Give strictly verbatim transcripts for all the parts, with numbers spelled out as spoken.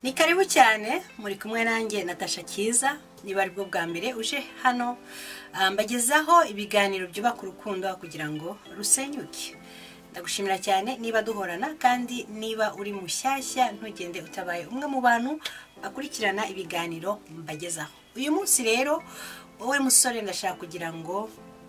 Ni karibu cyane muri kumwe nanjye Natasha Kiza. Niba ari bwo bwa mbere uje hano mbagezaho ibiganiro byubaka urukundo kugira ngo rusenyuke. Ndagushimira cyane niba duhorana, kandi niba uri mushyashya ntugende utabaye umwe mu bantu akurikirana ibiganiro mbagezaho. Uyu munsi rero wowe musore ndashaka kugira ngo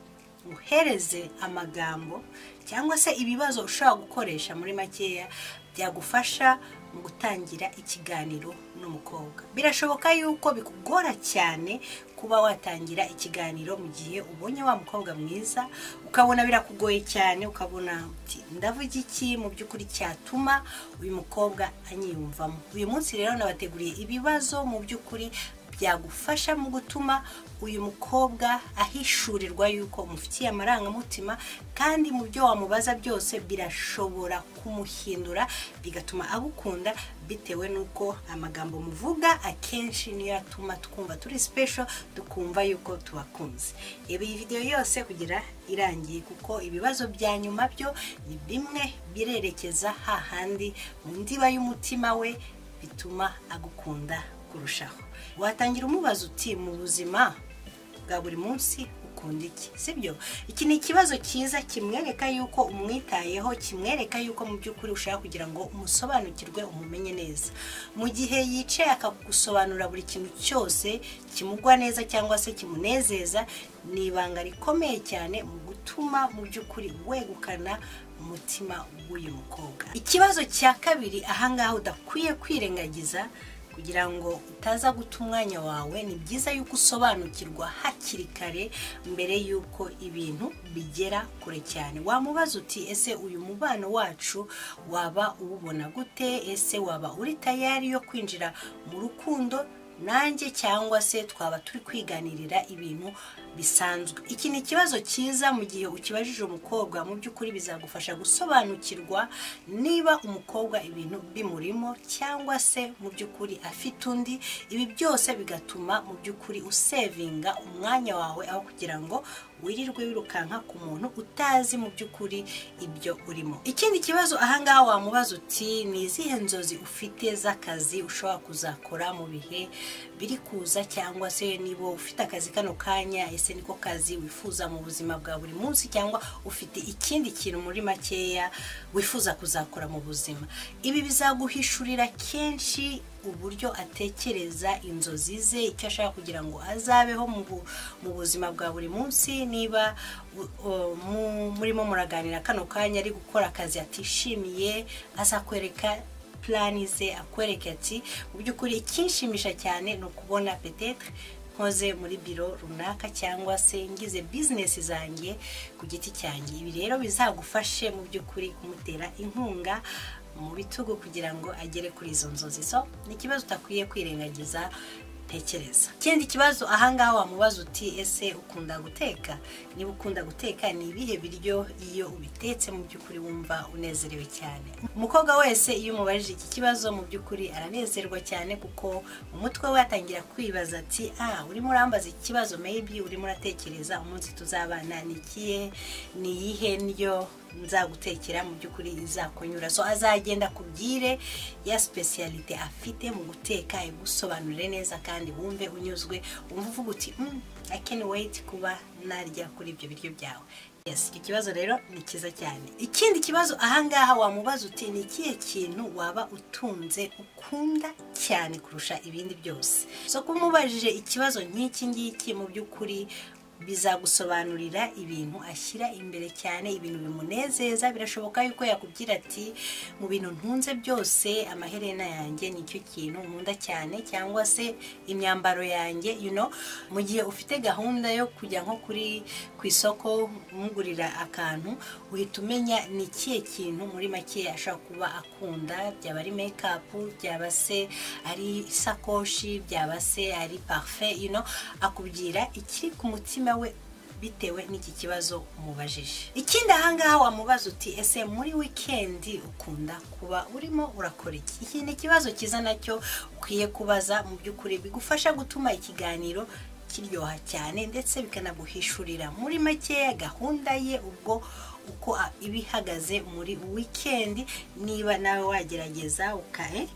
uhereze amagambo cyangwa se ibibazo ushaka gukoresha muri makeya byagufasha mu gutangira ikiganiro n'umukobwa. Birashoboka yuko bikugora cyane kuba watangira ikiganiro mu gihe ubonye wa mukobwa mwiza, ukabona birakugoye cyane, ukabona ati ndavuga iki mu by'ukuri cyatuma uyu mukobwa anyiyumvamo. Uyu munsi rero nabateguriye ibibazo mu by'ukuri byagufasha mu gutuma uyu mukobwa ahishurirwa yuko umufitiye amarangamutima, kandi mu byo wamubaza byose birashobora kumuhindura bigatuma agukunda, bitewe nuko amagambo muvuga akenshi niyo atuma twumva turi special, dukumva yuko tubakunze. Reba iyi video yose kugira irangiye, kuko ibibazo bya nyuma byo ni bimwe birerekeza hahandi mu ndiba y'umutima we, bituma agukunda kurushaho. Watangira umubaza uti mu buzima bwa buri munsi ukunda iki, sibyo? Iki ni ikibazo cyiza kimwereka yuko umwitayeho, kimwereka yuko mu by'ukuri ushaka kugira ngo umusobanukirwe, umumenye neza. Mu gihe yicaye akagusobanura buri kintu cyose kimugwa neza cyangwa se kimunezeza, ni ibanga rikomeye cyane mu gutuma mu by'ukuri wegukana umutima w'uyu mukobwa. Ikibazo cya kabiri ahangaha udakwiye kwirengagiza kugira ngo utaza guta umwanya wawe, ni byiza yuko usobanukirwa hakiri kare mbere yuko ibintu bigera kure cyane. Wamubaza uti ese uyu mubano wacu waba uwubona gute? Ese waba uri tayari yo kwinjira mu rukundo nanjye, cyangwa se twaba turi kwiganirira ibintu bisanzwe? Iki ni ikibazo cyiza mu gihe ukibajije umukobwa, mu by'ukuri bizagufasha gusobanukirwa niba umukobwa ibintu bimurimo cyangwa se mu by'ukuri afite undi. Ibi byose bigatuma mu by'ukuri usevinga umwanya wawe, aho kugira ngo wirirwe wirukanka ku muntu utazi mu by'ukuri ibyo urimo. Ikindi kibazo ahangaha wamubaza uti ni izihe nzozi ufite z'akazi ushobora kuzakora mu bihe biri kuza, cyangwa se niba ufite akazi kano kanya, ese niko kazi wifuza mu buzima bwa buri munsi, cyangwa ufite ikindi kintu muri makeya wifuza kuzakora mu buzima. Ibi bizaguhishurira kenshi uburyo atekereza, inzozi ze, icyo ashaka kugira ngo azabeho mu buzima bwa buri munsi. Niba murimo muraganira kano kanya ari gukora akazi atishimiye, azakwereka plani ze, akwereka ati mu by'ukuri ikinshimisha cyane ni ukubona peut-être nkoze muri biro runaka, cyangwa se ngize business zanjye ku giti cyanjye. Ibi rero bizagufashe mu by'ukuri kumutera inkunga mu bitugu kugira ngo agere kuri izo nzozi. So ni ikibazo utakwiye kwirengagiza, tekereza. Ikindi kibazo ahangaha wamubaza uti ese ukunda guteka? Niba ukunda guteka, ni ibihe biryo iyo ubitetse mu by'ukuri wumva unezerewe cyane? Umukobwa wese iyo umubajije iki kibazo mu by'ukuri aranezerwa cyane, kuko umutwe we atangira kwibaza ati ah, urimo urambaza iki kibazo, maybe urimo uratekereza umunsi tuzabana ni ikihe, ni iyihe ndyo nzagutekera mu by'ukuri izakunyura. So azagenda kubwire ya specialite afite mu guteka, igusobanurire neza kandi wumve unyuzwe, wumva uvuga uti mm, I can wait kuba narya kuri ibyo biryo byawe. Yes, iki kibazo rero ni kiza cyane. Ikindi kibazo ahangaha wamubaza uti ni ikihe kintu waba utunze ukunda cyane kurusha ibindi byose? So kumubajije ikibazo nk'iki ngiki mu by'ukuri bizagusobanurira ibintu ashyira imbere cyane, ibintu bimunezeza. Birashoboka yuko yakubwira ati mu bintu ntunze byose amaherena yanjye nicyo kintu nkunda cyane, cyangwa se imyambaro yanjye, you know. Mu gihe ufite gahunda yo kujya nko kuri ku isoko umugurira akantu, uhita umenya ni ikihe kintu muri make ashaka kuba akunda, byaba ari makeup, byaba se ari isakoshi, byaba se ari parfum, you know. Akubwira ikiri ku mutima we bitewe n'iki kibazo umubajije. Ikindi ahangaha wamubaza uti ese muri weekend ukunda kuba urimo urakora iki? Iki ni ikibazo kiza nacyo ukwiye kubaza, mu by'ukuri bigufasha gutuma ikiganiro kiryoha cyane, ndetse bikanaguhishurira muri make gahunda ye ubwo uko ibihagaze muri weekend. Niba nawe wagerageza ukae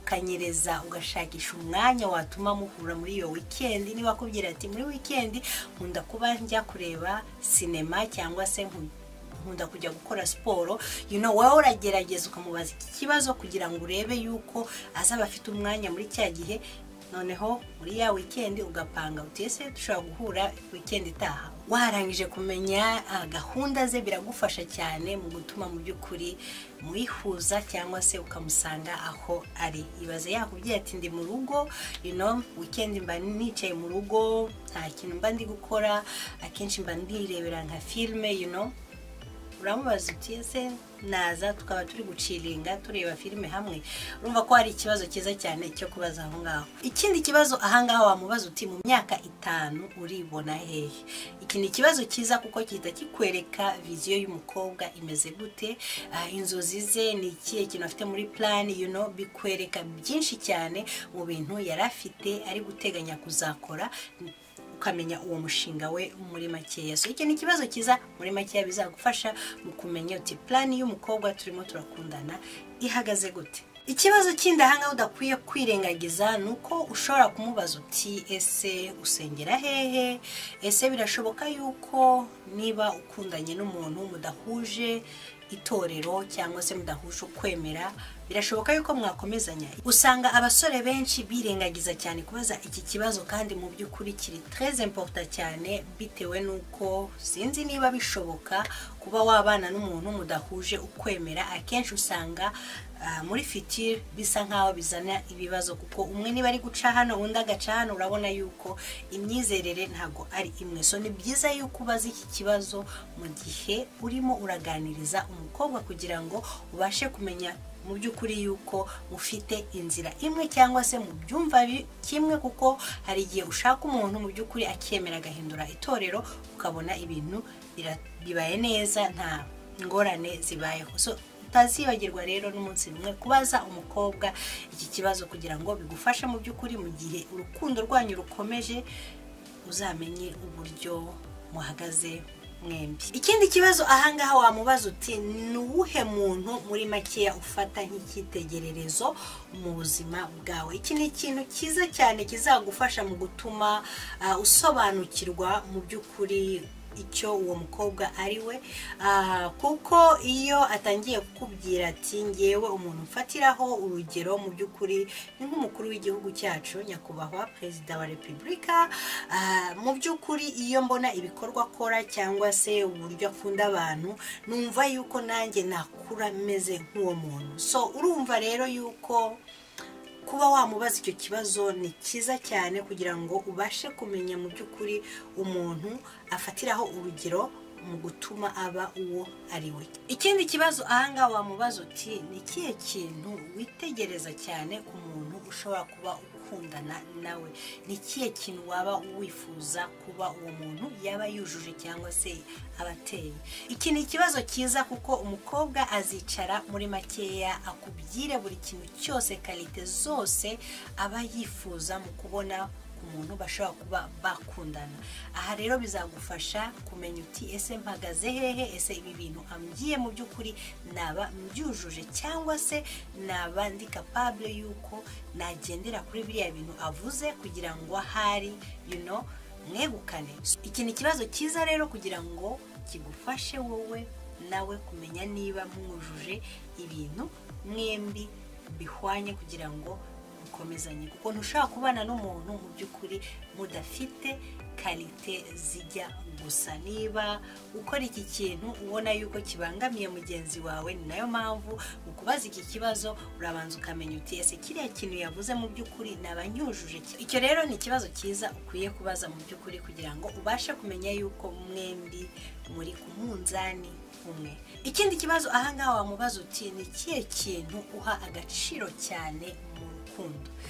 ukanyereza ugashakisha umwanya watuma muhura muri iyo weekend. Niba akubwira ati muri weekend nkunda kuba njya kureba sinema cyangwa se nkunda kujya gukora siporo, you know, wowe uragerageza ukamubaza iki kibazo kugira ngo urebe yuko azaba afite umwanya muri cya gihe, noneho muri ya weekend ugapanga utese dushobora guhura weekend itaha. Warangije kumenya uh, gahunda ze biragufasha cyane mu gutuma mu by'ukuri mwihuza cyangwa se ukamusanga aho ari. Ibaze yakubwiye ati ndi mu rugo, you know, weekend mba nicaye mu rugo nta kintu mba ndi gukora, akenshi mba ndirebera nka filme, you know, uramubaza uti ese naza tukaba turi gucilinga tureba filime hamwe. Urumva ko hari ikibazo cyiza cyane cyo kubaza aho ngaho. Ikindi kibazo aha ngaho wamubaza uti mu myaka itanu uribona hehe. Iki ni ikibazo cyiza kuko kita kikwereka viziyo y'umukobwa imeze gute, uh, inzozi ze ni ikihe kintu afite muri plan, you know, bikwereka byinshi cyane mu bintu yarafite ari guteganya kuzakora, ukamenya uwo mushinga we muri makeya. So iki ni kibazo kiza muri makeya bizagufasha mu kumenya uti plan y'umukobwa turimo turakundana ihagaze gute. Ikibazo kindi aha ngaho udakwiye kwirengagiza nuko ushobora kumubaza uti ese usengera hehe, ese birashoboka yuko niba ukundanye n'umuntu mudahuje itorero cyangwa se mudahuje kwemera birashoboka yuko mwakomezanya. Usanga abasore benshi birengagiza cyane kubaza iki kibazo, kandi mu by'ukuri kiri très important cyane, bitewe nuko sinzi niba bishoboka kuba wabana n'umuntu mudahuje ukwemera. Akenshi usanga uh, muri future bisa nkaho bizana ibibazo, kuko umwe niba ari guca hano undi agaca hano, urabona yuko imyizerere ntago ari imwe. So ni byiza yuko ubaza iki kibazo mu gihe urimo uraganiriza umukobwa kugira ngo ubashe kumenya mu by'ukuri yuko mufite inzira imwe cyangwa se mu byumva kimwe, kuko hari igihe ushaka umuntu mu by'ukuri akemera agahindura itorero ukabona ibintu bibaye neza nta ngorane zibayeho. So utazibagirwa rero n'umunsi rumwe kubaza umukobwa iki kibazo kugira ngo bigufashe mu by'ukuri mu gihe urukundo rwanyu rukomeje uzamenye uburyo muhagaze mwembi. Ikindi kibazo aha ngaha wamubaza uti nuwuhe muntu muri makeya ufata nk'icyitegererezo mu buzima bwawe. Iki ni ikintu cyiza cyane kizagufasha mu gutuma uh, usobanukirwa mu by'ukuri icyo uwo mukobwa ari we, uh, kuko iyo atangiye kukubwira ati ngewe umuntu mfatiraho urugero mu by'ukuri ni nk'umukuru w'igihugu cyacu nyakubahwa Perezida wa Repubulika, uh, mu by'ukuri iyo mbona ibikorwa akora cyangwa se uburyo akunda abantu numva yuko nanjye nakura meze nk'uwo muntu. So urumva rero yuko kuba wamubaza icyo kibazo ni cyiza cyane kugira ngo ubashe kumenya mu by'ukuri umuntu afatiraho urugero mu gutuma aba uwo ari we. Ikindi kibazo ahanga wamubaza uti ni kihe kintu witegereza cyane ku muntu ushobora kuba ukundana nawe, ni kihe kintu waba wifuza kuba uwo muntu yaba yujuje cyangwa se abateye. Iki ni ikibazo cyiza kuko umukobwa azicara muri makeya akubwire buri kintu cyose, kalite zose aba yifuza mu kubona umuntu bashobora kuba bakundana. Aha rero bizagufasha kumenya uti ese mpagaze hehe, ese ibi bintu ambyiye mu by'ukuri naba mbyujuje cyangwa se naba ndi capable yuko nagendera kuri biriya bintu avuze kugira ngo ahari you know mwegukane. Iki ni kibazo cyiza rero kugira ngo kigufashe wowe nawe kumenya niba mwujuje ibintu mwembi bihwanye kugira ngo mukomezanye, kuko ntushaka kubana n'umuntu mu by'ukuri mudafite kalite zijya gusa. Niba ukora iki kintu ubona yuko kibangamiye mugenzi wawe, ni nayo mpamvu ukubaza iki kibazo urabanza ukamenya uti ese kiriya kintu yavuze mu by'ukuri nabanyujuje. Icyo rero ni ikibazo cyiza ukwiye kubaza mu by'ukuri kugira ngo ubashe kumenya yuko mwembi muri ku munzani umwe. Ikindi kibazo aha ngaha wamubaza uti ni kihe kintu uha agaciro cyane mu rukundo.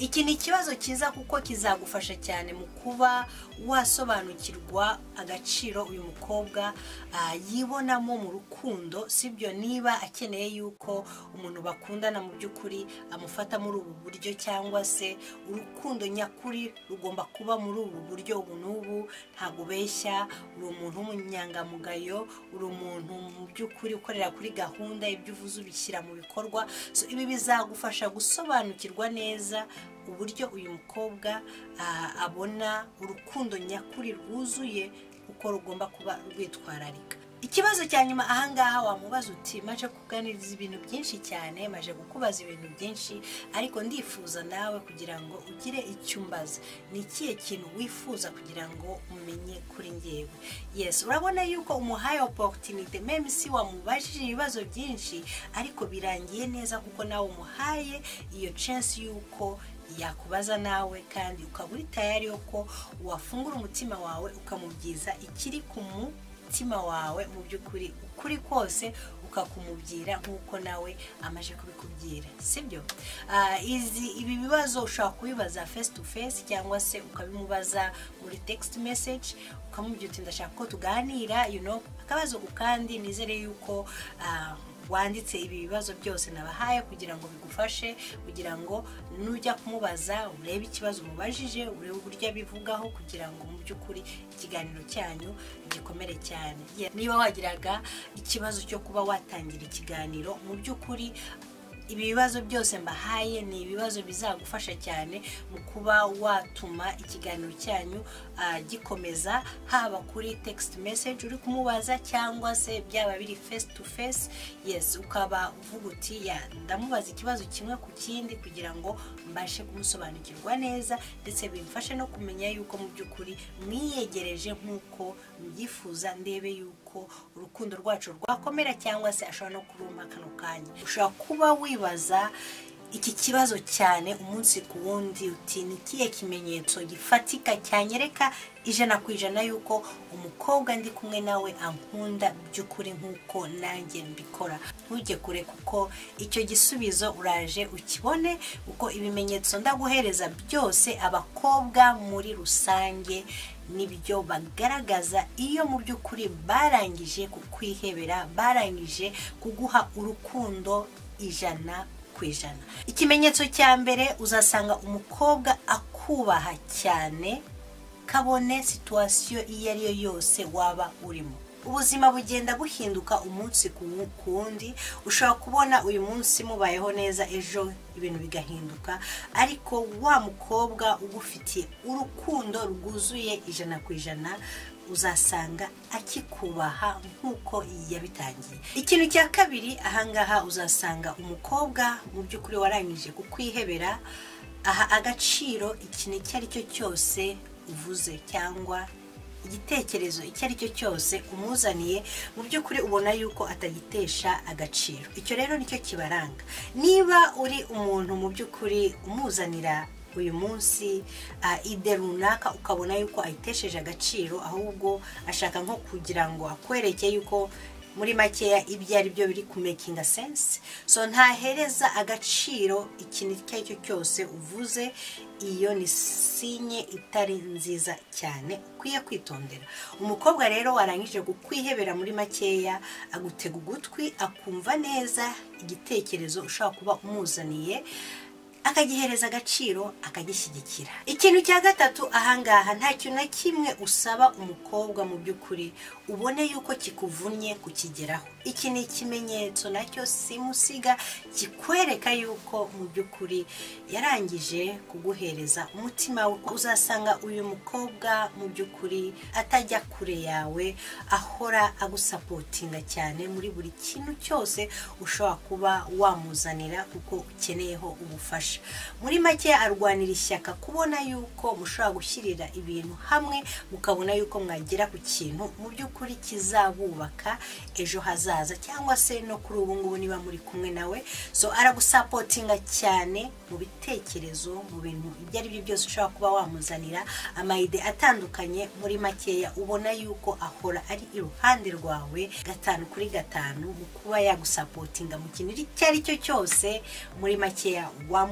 iki ni ikibazo cyiza kuko kizagufasha cyane mu kuba wasobanukirwa agaciro uyu mukobwa uh, yibonamo mu rukundo, sibyo? Niba akeneye yuko umuntu bakundana mu by'ukuri amufata muri ubu buryo, cyangwa se urukundo nyakuri rugomba kuba muri ubu buryo ubu n'ubu, ntabwo beshya, uri umuntu w'umunyangamugayo, uri umuntu mu by'ukuri ukorera kuri gahunda, ibyo uvuze ubishyira mu bikorwa. So ibi bizagufasha gusobanukirwa neza uburyo uyu mukobwa uh, abona urukundo nyakuri rwuzuye uko rugomba kuba rwitwararika. Ikibazo cya nyuma ahangaha wamubaza uti maje kuganiriza ibintu byinshi cyane, maje kukubaza ibintu byinshi, ariko ndifuza nawe kugira ngo ugire icyo umbaza. Ni ikihe kintu wifuza kugira ngo umenye kuri njyewe? Yes, urabona yuko umuhaye opportunity, meme si wamubajije ibibazo byinshi, ariko birangiye neza kuko nawe umuhaye iyo chance yuko yakubaza nawe, kandi ukaba uri tayari yuko wafungura umutima wawe ukamubyiza ikiri ku mutima wawe mu by'ukuri ukuri kose, ukakumubwira nk'uko nawe amaje kubikubwira, sibyo? Uh, izi ibi bibazo ushobora kubibaza face to face, cyangwa se ukabimubaza muri text message, ukamubwira uti ndashaka ko tuganira, you know, akabazo ukandi nizere yuko uh, wanditse ibi bibazo byose nabahaye kugira ngo bigufashe, kugira ngo nujya kumubaza urebe ikibazo umubajije, urebe uburyo abivugaho, kugira ngo mu by'ukuri ikiganiro cyanyu gikomere cyane. Niba wagiraga ikibazo cyo kuba watangira ikiganiro, mu by'ukuri ibi bibazo byose mbahaye ni ibibazo bizagufasha cyane mu kuba watuma ikiganiro cyanyu uh, gikomeza, haba kuri text message uri kumubaza, cyangwa se byaba biri face to face. Yes, ukaba uvuga uti ya ndamubaza ikibazo kimwe ku kindi kugira ngo mbashe kumusobanukirwa neza, ndetse bimfashe no kumenya yuko mu by'ukuri mwiyegereje nk'uko mbyifuza, ndebe yuko urukundo rwacu rwakomera, cyangwa se ashobora no kuruma kano kanya. Ushobora kuba wibaza iki kibazo cyane umunsi ku wundi uti ni kiye kimenyetso gifatika cyanyereka ijana ku ijana yuko umukobwa ndi kumwe nawe ankunda by'ukuri nk'uko nanjye mbikora? Ntujye kure, kuko icyo gisubizo uraje ukibone, uko ibimenyetso ndaguhereza byose abakobwa muri rusange nibyo bagaragaza iyo mu by'ukuri barangije kukwihebera, barangije kuguha urukundo ijana ku ijana. Ikimenyetso cya mbere, uzasanga umukobwa akubaha cyane kabone situation iyo ari yo yose waba urimo. Ubuzima bugenda buhinduka umunsi ku wundi, ushobora kubona uyu munsi mubayeho neza, ejo ibintu bigahinduka, ariko wa mukobwa ugufitiye urukundo rwuzuye ijana ku ijana uzasanga akikubaha nk'uko yabitangiye. Ikintu cya kabiri ahangaha, uzasanga umukobwa mu by'ukuri warangije kukwihebera aha agaciro ikintu icyo ari cyo cyose uvuze, cyangwa igitekerezo icyo ari cyo cyose umuzaniye, mu by'ukuri ubona yuko atagitesha agaciro. Icyo rero nicyo kibaranga. Niba uri umuntu mu by'ukuri umuzanira uyu munsi uh, ide runaka, ukabona yuko ayitesheje agaciro, ahubwo ashaka nko kugira ngo akwereke yuko muri makeya ibyo ari byo biri ku making a sense, so ntahereza agaciro ikintu icyo ari cyo cyose uvuze, iyo ni sinye itari nziza cyane, ukwiye kwitondera. Umukobwa rero warangije kukwihebera muri makeya, agutega ugutwi, akumva neza igitekerezo ushaka kuba umuzaniye, akagihereza agaciro, akagishyigikira. Ikintu cya gatatu ahangaha, nta kintu na kimwe usaba umukobwa mu by'ukuri ubone yuko kikuvunnye kukigeraho. Iki ni ikimenyetso nacyo simusiga kikwereka yuko mu by'ukuri yarangije kuguhereza umutima we. Uzasanga uyu mukobwa mu by'ukuri atajya kure yawe, ahora agusapotinga cyane muri buri kintu cyose ushobora kuba wamuzanira kuko ukeneyeho ubufasha. Muri make arwanira ishyaka kubona yuko mushobora gushyirira ibintu hamwe, mukabona yuko mwagera ku kintu mu by'ukuri kizabubaka ejo hazaza, cyangwa se no kuri ubu ngubu niba muri kumwe nawe. So aragusapotinga cyane mu bitekerezo, mu bintu ibyo ari byo byose ushobora kuba wamuzanira, amayide atandukanye. Muri makeya ubona yuko ahora ari iruhande rwawe gatanu kuri gatanu mu kuba yagusapotinga mu kintu icyo ari cyo cyose. Muri makeya wamu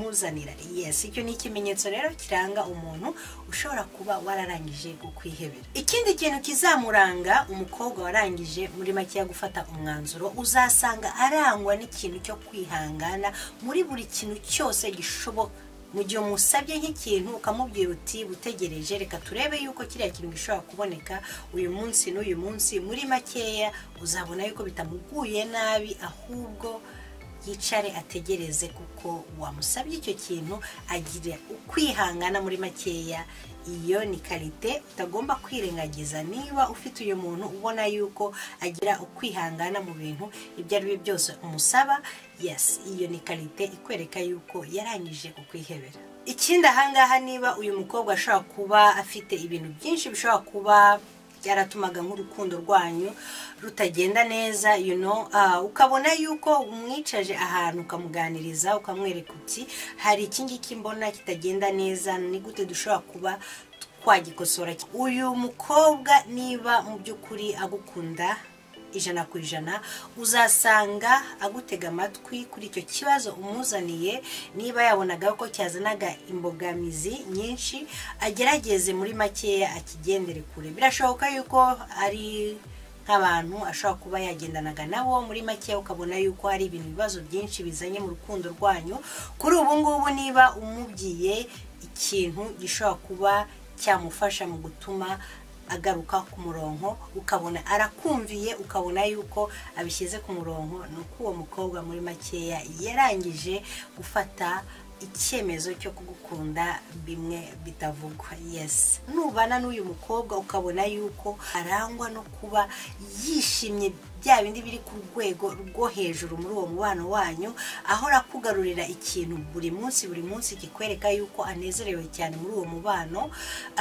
bimuzanira. Yes, icyo ni ikimenyetso rero kiranga umuntu ushobora kuba wararangije gukwihebera. Ikindi kintu kizamuranga umukobwa warangije muri make ya gufata umwanzuro, uzasanga arangwa n'ikintu cyo kwihangana muri buri kintu cyose gishoboka. Mu gihe umusabye nk'ikintu ukamubwira uti butegereje, reka turebe yuko kiriya kintu gishobora kuboneka uyu munsi n'uyu munsi, muri makeya uzabona yuko bitamuguye nabi, ahubwo yicare ategereze kuko wamusabye icyo kintu. Agira ukwihangana muri makeya. Iyo ni kalite utagomba kwirengagiza. Niba ufite uyu muntu ubona yuko agira ukwihangana mu bintu ibyo ari byo byose umusaba, yes, iyo ni kalite ikwereka yuko yarangije kukwihebera. Ikindi ahangaha, niba uyu mukobwa ashobora kuba afite ibintu byinshi bishobora kuba byaratumaga nk'urukundo rwanyu rutagenda neza, you know, uh, ukabona yuko umwicaje ahantu ukamuganiriza ukamwereka uti hari iki ngiki mbona kitagenda neza, ni gute dushobora kuba twagikosora. Uyu mukobwa niba mu by'ukuri agukunda ijana ku ijana, uzasanga agutega amatwi kuri icyo kibazo umuzaniye. Niba yabonaga ko cyazanaga imbogamizi nyinshi, agerageze muri makeya akigendere kure. Birashoboka yuko ari nk'abantu ashobora kuba yagendanaga nabo muri makeya, ukabona yuko hari ibintu bibazo byinshi bizanye mu rukundo rwanyu. Kuri ubu ngubu niba umubwiye ikintu gishobora kuba cyamufasha mu gutuma agaruka ku murongo, ukabona arakumviye, ukabona yuko abishyize ku murongo, nuko uwo mukobwa muri makeya yarangije gufata icyemezo cyo kugukunda bimwe bitavugwa. Yes, nubana n'uyu mukobwa ukabona yuko arangwa no kuba yishimye, bya bindi biri ku rwego rwo hejuru muri uwo mubano wanyu, aho rakugarurira ikintu buri munsi buri munsi kikwereka yuko anezerewe cyane muri uwo mubano,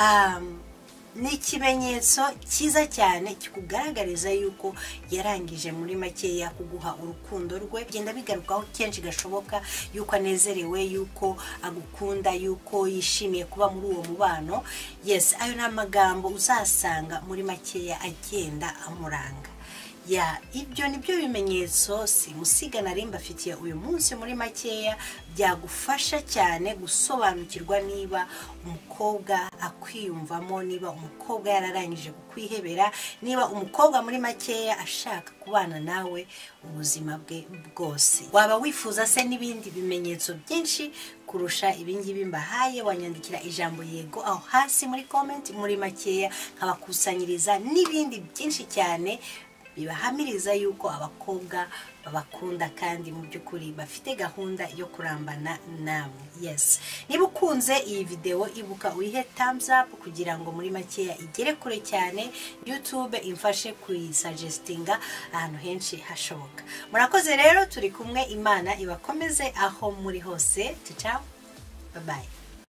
um, ni ikimenyetso cyiza cyane kikugaragariza yuko yarangije muri makeya kuguha urukundo rwe. Genda bigarukaho kenshi gashoboka yuko anezerewe, yuko agukunda, yuko yishimiye kuba muri uwo mubano. Yes, ayo ni amagambo uzasanga muri makeya agenda amuranga. Ya, ibyo nibyo bimenyetso simusiga nari mbafitiye uyu munsi muri makeya, byagufasha cyane gusobanukirwa niba umukobwa akwiyumvamo, niba umukobwa yararangije kukwihebera, niba umukobwa muri makeya ashaka kubana nawe ubuzima bwe bwose. Waba wifuza se n'ibindi bimenyetso byinshi kurusha ibingibi mbahaye, wanyandikira ijambo yego aho hasi muri comment. Muri makeya nkabakusanyiriza n'ibindi byinshi cyane bibahamiriza yuko abakobwa babakunda kandi mu by'ukuri bafite gahunda yo kurambana namwe. Yes, niba ukunze iyi video ibuka uyihe thumbs up kugira ngo muri makeya igere kure cyane, YouTube imfashe kuyisuggestinga ahantu henshi hashoboka. Murakoze rero, turi kumwe, Imana ibakomeze aho muri hose. Ciao, bye bye.